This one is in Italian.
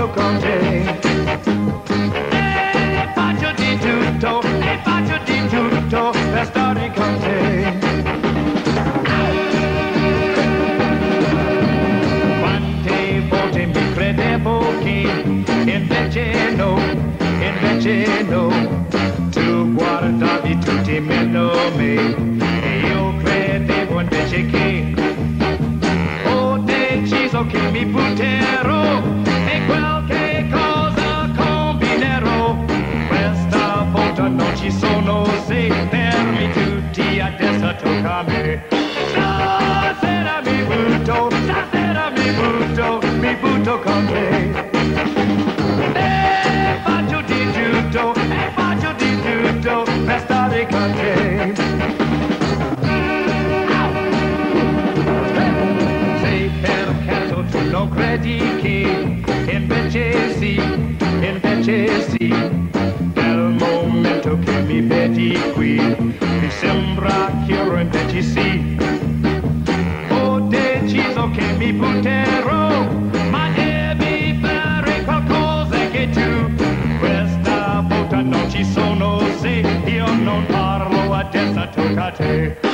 butto con te. E faccio di tutto per stare con te. Quante volte mi credevo che invece no, tu guardavi tutti meno me e io credevo invece che ho deciso che mi butterò e qualche cosa combinerò. Questa volta non ci sono se fermi tutti, adesso tocca a me. Stasera mi butto con te. E faccio di tutto per stare con te. Se per caso tu non credi che invece sì, nel momento che mi vedi qui, mi sembra che io invece sì, ho deciso che mi butterò, ma devi fare qualcosa che tu, questa volta non ci sono se io non parlo, adesso tocca a te.